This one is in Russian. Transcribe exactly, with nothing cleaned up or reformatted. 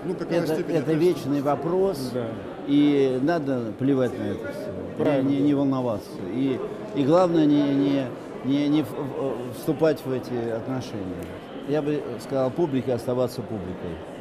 Ну, какая это, степень это вечный вопрос, Да. и надо плевать на это все, Правильно. не, не волноваться. И, и главное не, не, не, не в- в- вступать в эти отношения. Я бы сказал, публике оставаться публикой.